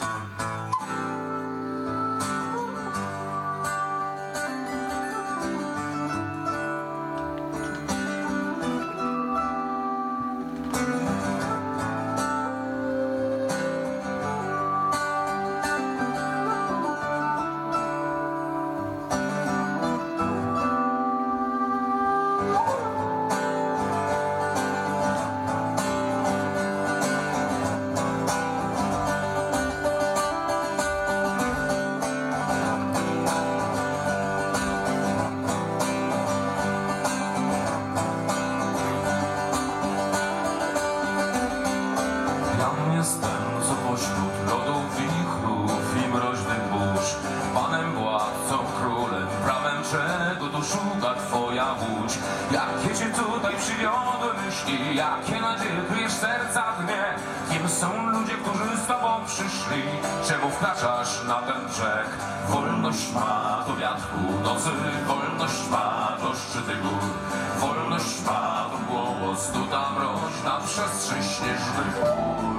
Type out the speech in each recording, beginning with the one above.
Jestem co pośród lodów, wichrów i mroźnych burz, Panem, władcą, królem, prawem, czego tu szuka twoja łódź. Jakie cię tutaj przywiodły myśli, jakie nadzieje kryjesz serca dnie? Kim są ludzie, którzy z tobą przyszli? Czemu wkraczasz na ten brzeg? Wolność ma to wiatru nocy, wolność ma to szczyty gór, wolność ma to głos, tu ta mroźna przestrzeń śnieżnych pól.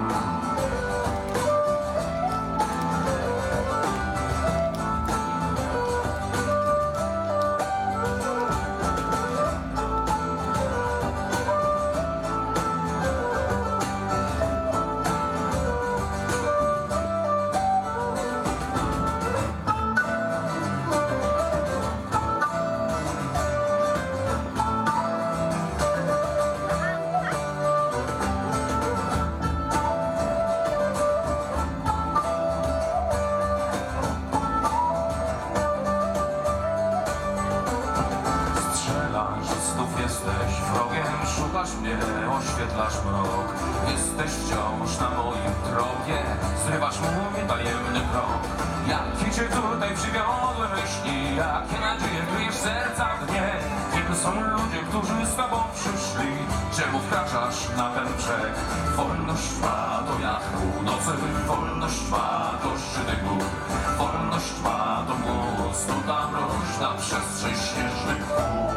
Jesteś wrogiem, szukasz mnie, oświetlasz mrok. Jesteś wciąż na moim tropie, zrywasz mój tajemny krok. Jakie cię tutaj przywiodły myśli, jakie nadzieje kryjesz serca dnie? Kim są ludzie, którzy z tobą przyszli? Czemu wkraczasz na ten brzeg? Wolność ma to wiatru nocy, wolność ma to szczyty gór, wolność ma to głos, to ta mroźna przestrzeń śnieżnych pól.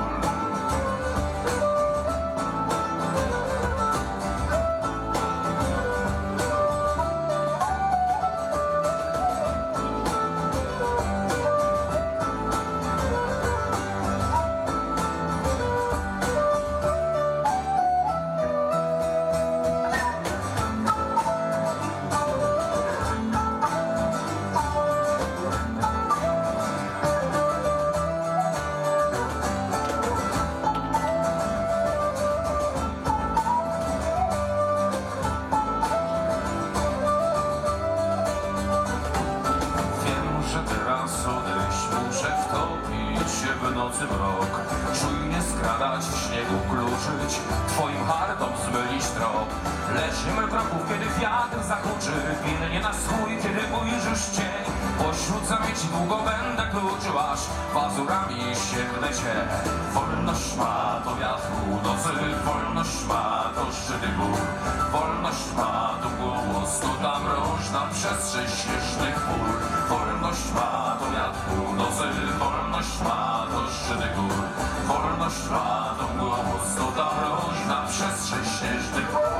Muszę wtopić się w nocy mrok, czujnie skradać w śniegu, kluczyć, twoim hartom zmylić trop. Lecimy kroków, kiedy wiatr zahuczy, pilnie na swój, kiedy ujrzysz cień. Pośród zamieci długo będę kluczył, aż pazurami sięgnę cię. Wolność ma to wiatru nocy, wolność ma to szczyty gór, wolność ma to głos, to ta mroźna przestrzeń śnieżnych pól. Wolność ma to wiatru nocy, wolność ma to szczyty gór, wolność ma to głos, to ta mroźna przestrzeń śnieżnych pól.